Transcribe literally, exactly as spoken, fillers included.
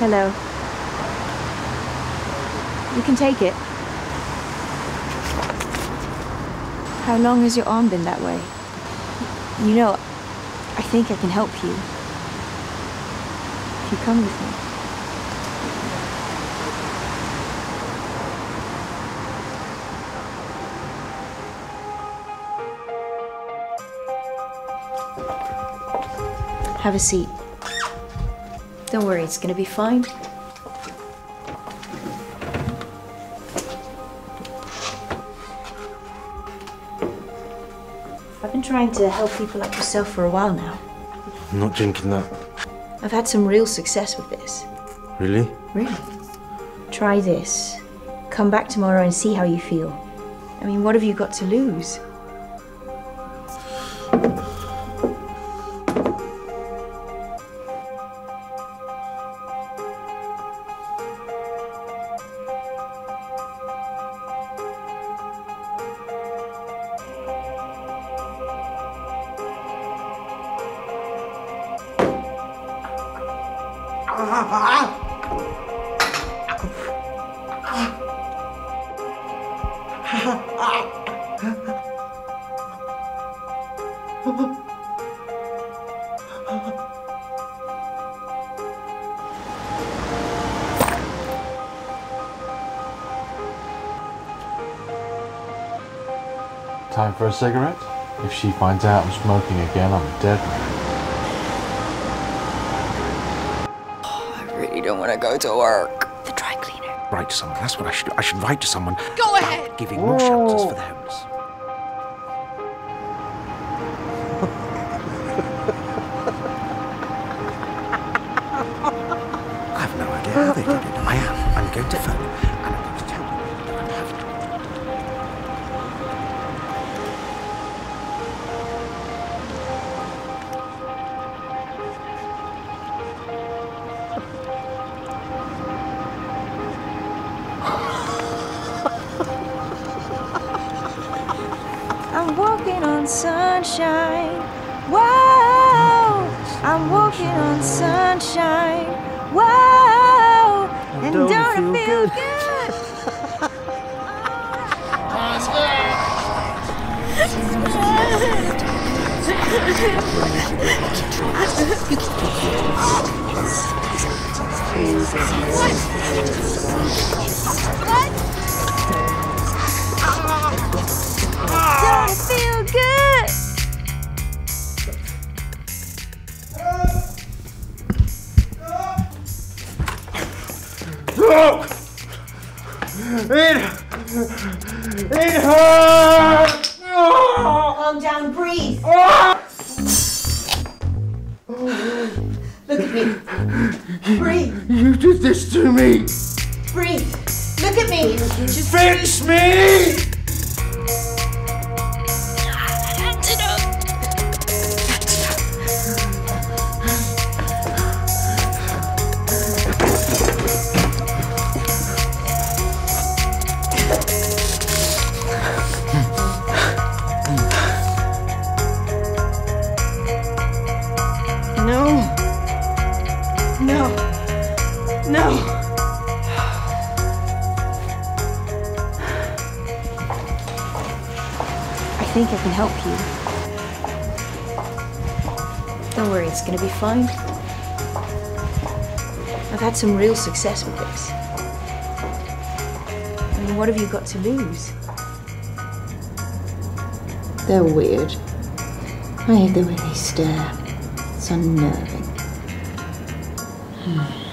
Hello. You can take it. How long has your arm been that way? You know, I think I can help you. If you come with me. Have a seat. Don't worry, it's gonna be fine. I've been trying to help people like yourself for a while now. I'm not drinking that. I've had some real success with this. Really? Really? Try this. Come back tomorrow and see how you feel. I mean, what have you got to lose? Time for a cigarette? If she finds out I'm smoking again, I'm dead. Oh, I really don't want to go to work. The dry cleaner. Write to someone. That's what I should do. I should write to someone. Go ahead! Giving more shelters for the homeless. I have no idea how they did it. I am. I'm going to phone them and I'm going to tell them that I'm having to. I'm walking on sunshine. Whoa! I'm walking on sunshine. Whoa! And don't, don't it feel good? What? Don't it feel good? Look! It... It hurts! Calm down, breathe. Look at me. Breathe. You did this to me! Breathe. Look at me. Just Fix breathe. me! No. No. No. I think I can help you. Don't worry, it's gonna be fine. I've had some real success with this. I mean, what have you got to lose? They're weird. I hate the way they stare. It's unnerving. Hmm.